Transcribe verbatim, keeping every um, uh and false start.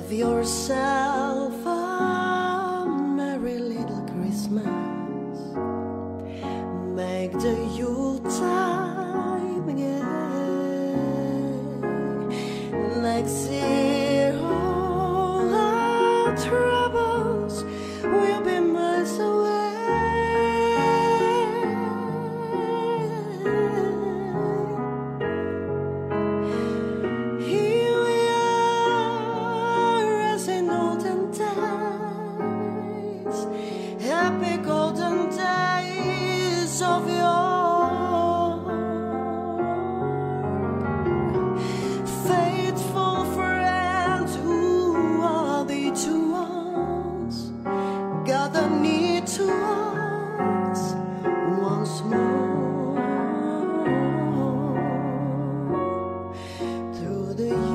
Give yourself a merry little Christmas. Make the Yuletide again. Next year all our troubles will be miles away. Happy golden days of yore, faithful friends who are the two ones, gather near to us once more through the